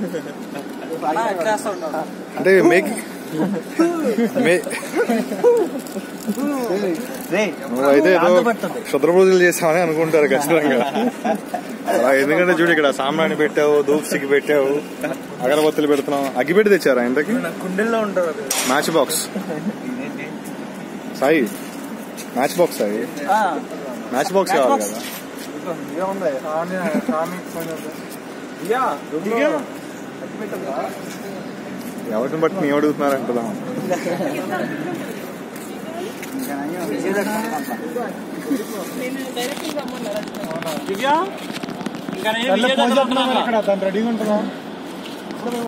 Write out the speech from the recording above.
అంటే నువ్వైతే ఏదో క్షుద్ర పూజలు చేసామని అనుకుంటారు ఖచ్చితంగా. ఎందుకంటే చూడు ఇక్కడ సాంబ్రాణి పెట్టావు, ధూప్సికి పెట్టావు, అగరబత్తులు పెడుతున్నావు. అగ్గిపెట్టి తెచ్చారా ఇంతకి? కుండీల్లో ఉంటారు. Match box Sai, match box Sai, match box కావాలి కదా. ఎవరిని బట్టి నీ అడుగుతున్నారంటదా? దివ్య ఇంకా రెడీగా ఉంటున్నా.